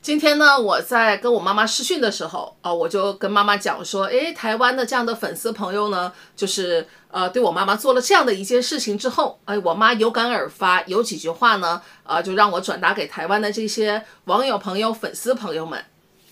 今天呢，我在跟我妈妈视讯的时候我就跟妈妈讲说，台湾的这样的粉丝朋友呢，就是对我妈妈做了这样的一件事情之后，我妈有感而发，有几句话呢，就让我转达给台湾的这些网友朋友、粉丝朋友们。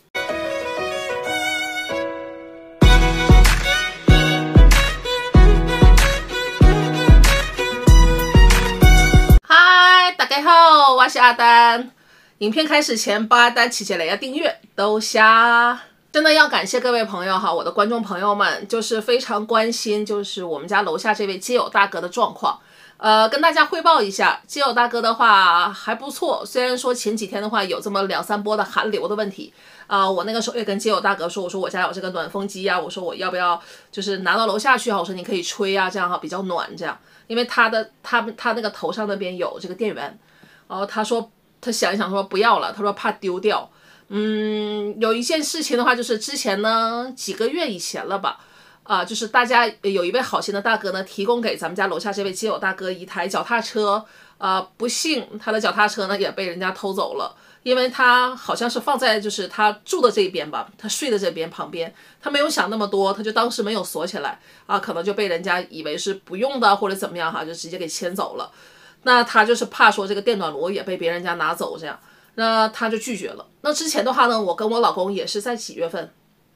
嗨，大家好，我是阿丹。影片开始前，帮阿丹起来要订阅，多谢。真的要感谢各位朋友哈，我的观众朋友们，就是非常关心，就是我们家楼下这位街友大哥的状况。跟大家汇报一下，街友大哥的话还不错，虽然说前几天的话有这么2、3波的寒流的问题我那个时候也跟街友大哥说，我说我家有这个暖风机啊，我说我要不要就是拿到楼下去我说你可以吹啊，这样比较暖这样，因为他那个头上那边有这个电源，他说他想一想说不要了，他说怕丢掉。有一件事情的话，就是之前呢几个月以前了吧，就是大家有一位好心的大哥呢，提供给咱们家楼下这位街友大哥一台脚踏车，不幸他的脚踏车呢也被人家偷走了，因为他好像是放在就是他住的这边吧，他睡的这边旁边，他没有想那么多，他就当时没有锁起来可能就被人家以为是不用的或者怎么样就直接给牵走了。那他就是怕说这个电暖炉也被别人家拿走这样，那他就拒绝了。那之前的话呢，我跟我老公也是在几月份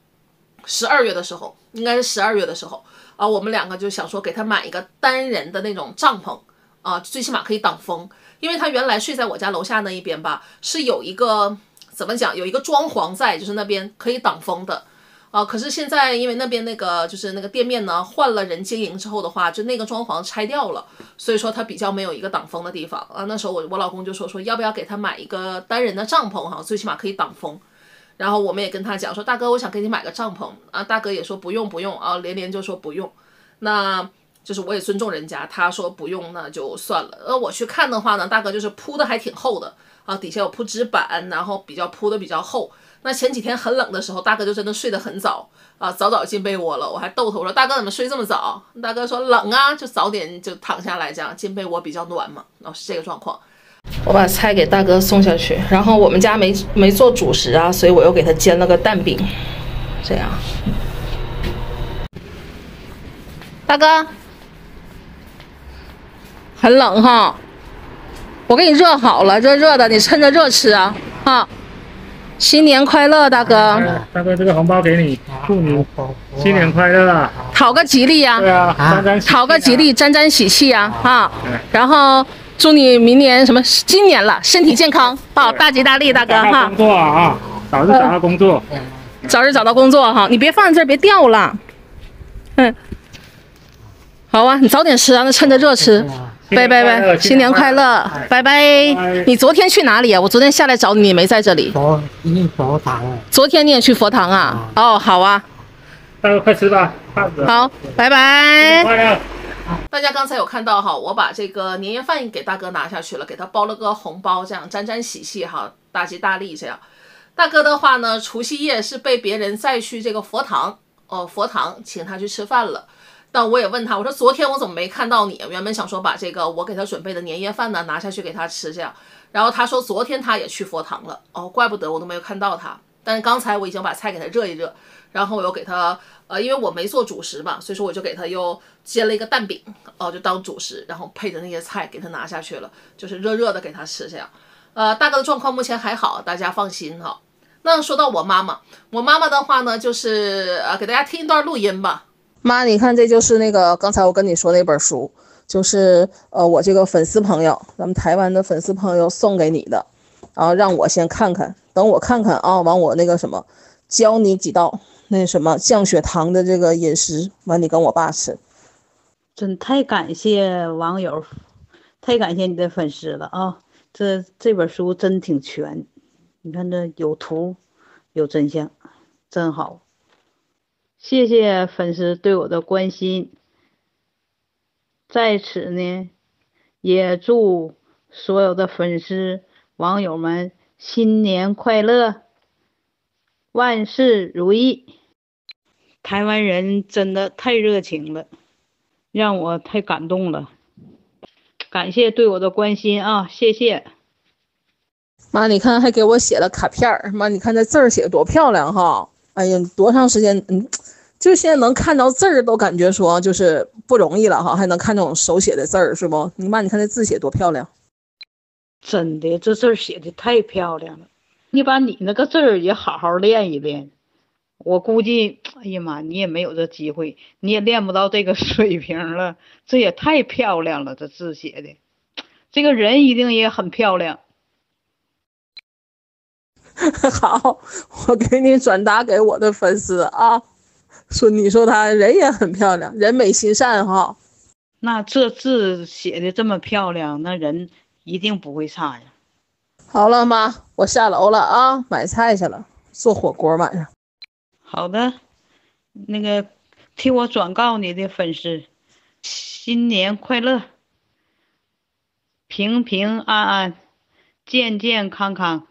，12月的时候，应该是12月的时候我们两个就想说给他买一个单人的那种帐篷最起码可以挡风，因为他原来睡在我家楼下那一边吧，是有一个怎么讲，有一个装潢在，就是那边可以挡风的。可是现在因为那边那个就是那个店面呢换了人经营之后的话，就那个装潢拆掉了，所以说他比较没有一个挡风的地方那时候我老公就说要不要给他买一个单人的帐篷最起码可以挡风。然后我们也跟他讲说，大哥我想给你买个帐篷大哥也说不用连就说不用。那就是我也尊重人家，他说不用那就算了。我去看的话呢，大哥就是铺的还挺厚的底下有铺纸板，然后铺的比较厚。那前几天很冷的时候，大哥就真的睡得很早早早进被窝了。我还逗他，我说大哥怎么睡这么早？大哥说冷就早点就躺下来，这样进被窝比较暖嘛。是这个状况。我把菜给大哥送下去，然后我们家没做主食所以我又给他煎了个蛋饼，这样。大哥，很冷哈，我给你热好了，热的，你趁着热吃新年快乐，大哥！ 大哥，这个红包给你，祝你新年快乐讨个吉利对讨个吉利，沾沾喜气然后祝你明年今年了，身体健康大吉大利，大哥工作早日找到工作， 早日找到工作你别放在这儿，别掉了。好你早点吃那趁着热吃。拜，新年快乐，拜拜。你昨天去哪里我昨天下来找你，你没在这里。 佛堂昨天你也去佛堂好大哥快吃吧。 好，拜拜。大家刚才有看到我把这个年夜饭给大哥拿下去了，给他包了个红包，这样沾沾喜气大吉大利这样。大哥的话呢，除夕夜是被别人载去这个佛堂佛堂请他去吃饭了。但我也问他，我说昨天我怎么没看到你？原本想说把这个我给他准备的年夜饭呢拿下去给他吃这样。然后他说昨天他也去佛堂了怪不得我都没有看到他。但是刚才我已经把菜给他热一热，然后我又给他因为我没做主食嘛，所以说我就给他又煎了一个蛋饼就当主食，然后配着那些菜给他拿下去了，就是热热的给他吃这样。大哥的状况目前还好，大家放心那说到我妈妈的话呢，就是给大家听一段录音吧。妈，你看这就是那个刚才我跟你说那本书，就是我这个粉丝朋友，咱们台湾的粉丝朋友送给你的，然后让我先看看，等我看看完我那个教你几道那降血糖的这个饮食，完你跟我爸吃。 真太感谢网友，太感谢你的粉丝了这本书真挺全，你看这有图有真相，真好。谢谢粉丝对我的关心，在此呢，也祝所有的粉丝网友们新年快乐，万事如意。台湾人真的太热情了，让我太感动了，感谢对我的关心谢谢。 妈，你看还给我写了卡片儿，妈，你看这字儿写多漂亮哈！哎呀，多长时间，就现在能看到字儿都感觉说就是不容易了哈，还能看这种手写的字儿是不？你妈，你看这字写多漂亮！ 真的，这字儿写的太漂亮了。你把你那个字儿也好好练一练。我估计，哎呀妈，你也没有这机会，你也练不到这个水平了。这也太漂亮了，这字写的，这个人一定也很漂亮。 好，我给你转达给我的粉丝啊，说你说他人也很漂亮，人美心善哈。 那这字写的这么漂亮，那人一定不会差呀。 好了妈，我下楼了啊，买菜去了，做火锅晚上。 好的，那个替我转告你的粉丝，新年快乐，平平安安，健健康康。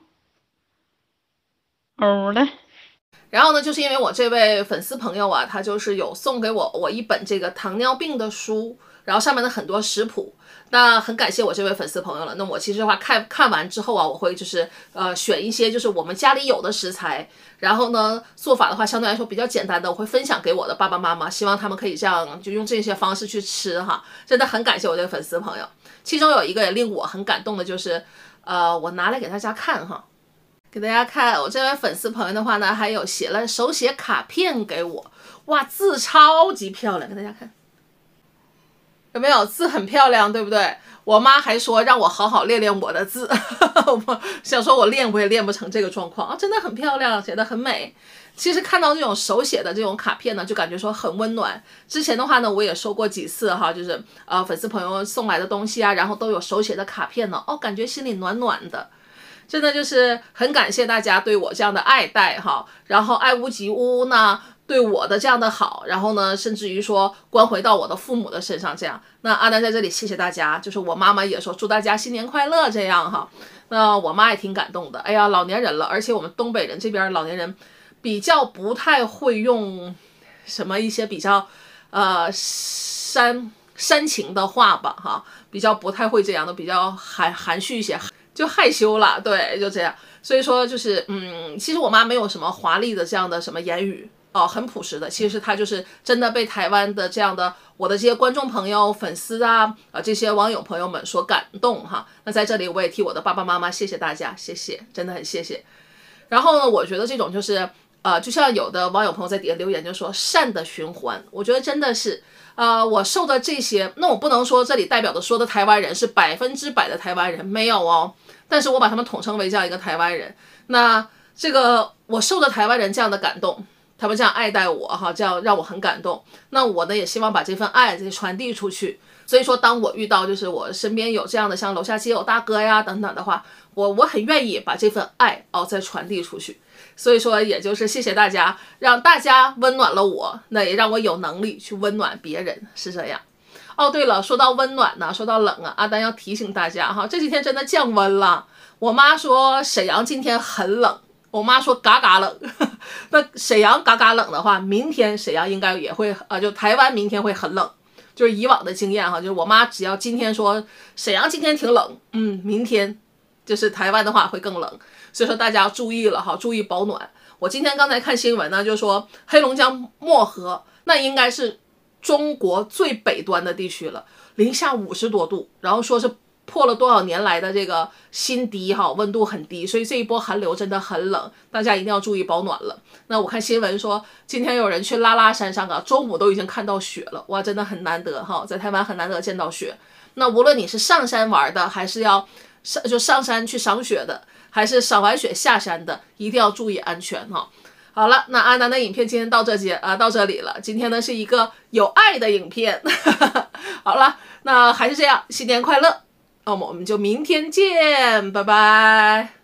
了。 然后呢，就是因为我这位粉丝朋友啊，他就是有送给我一本这个糖尿病的书，然后上面的很多食谱。那很感谢我这位粉丝朋友了。那我其实的话看完之后啊，我会就是选一些就是我们家里有的食材，然后呢做法的话相对来说比较简单的，我会分享给我的爸爸妈妈，希望他们可以这样就用这些方式去吃哈。真的很感谢我这个粉丝朋友。其中有一个也令我很感动的，就是我拿来给大家看哈。给大家看，我这位粉丝朋友的话呢，还有写了手写卡片给我，哇，字超级漂亮，给大家看，有没有？字很漂亮，对不对？我妈还说让我好好练练我的字，我想说我练我也练不成这个状况啊，真的很漂亮，写得很美。其实看到这种手写的这种卡片呢，就感觉说很温暖。之前的话呢，我也收过几次哈，就是粉丝朋友送来的东西啊，然后都有手写的卡片呢，哦，感觉心里暖暖的。真的就是很感谢大家对我这样的爱戴哈，然后爱屋及乌呢，对我的这样的好，然后呢，甚至于说关怀到我的父母的身上这样。那阿丹在这里谢谢大家，就是我妈妈也说祝大家新年快乐这样哈。那我妈也挺感动的，哎呀，老年人了，而且我们东北人这边老年人比较不太会用什么一些比较煽情的话吧哈，比较不太会这样的，比较含蓄一些。就害羞了，对，就这样。所以说就是其实我妈没有什么华丽的这样的什么言语哦，很朴实的。其实她就是真的被台湾的这样的我的这些观众朋友、粉丝啊这些网友朋友们所感动哈。那在这里我也替我的爸爸妈妈谢谢大家，谢谢，真的很谢谢。然后呢，我觉得这种就是就像有的网友朋友在底下留言就说善的循环，我觉得真的是。我受的这些，那我不能说这里代表的说的台湾人是100%的台湾人，没有哦。但是我把他们统称为这样一个台湾人。那这个我受的台湾人这样的感动，他们这样爱戴我哈，这样让我很感动。那我呢也希望把这份爱传递出去。所以说，当我遇到就是我身边有这样的像楼下街友大哥呀等等的话，我很愿意把这份爱再传递出去。所以说，也就是谢谢大家，让大家温暖了我，那也让我有能力去温暖别人，是这样。哦，对了，说到温暖呢，说到冷啊，阿丹要提醒大家哈，这几天真的降温了。我妈说沈阳今天很冷，我妈说嘎嘎冷。那沈阳嘎嘎冷的话，明天沈阳应该也会就台湾明天会很冷。就是以往的经验哈，就是我妈只要今天说沈阳今天挺冷，明天就是台湾的话会更冷。所以说大家要注意了哈，注意保暖。我今天刚才看新闻呢，就说黑龙江漠河那应该是中国最北端的地区了，零下50多度，然后说是破了多少年来的这个新低哈，温度很低，所以这一波寒流真的很冷，大家一定要注意保暖了。那我看新闻说今天有人去拉拉山上啊，中午都已经看到雪了，哇，真的很难得哈，在台湾很难得见到雪。那无论你是上山玩的，还是要上山去赏雪的，还是赏完雪下山的，一定要注意安全哈。好了，那阿南的影片今天到这里了。今天呢是一个有爱的影片。好了，那还是这样，新年快乐。那么我们就明天见，拜拜。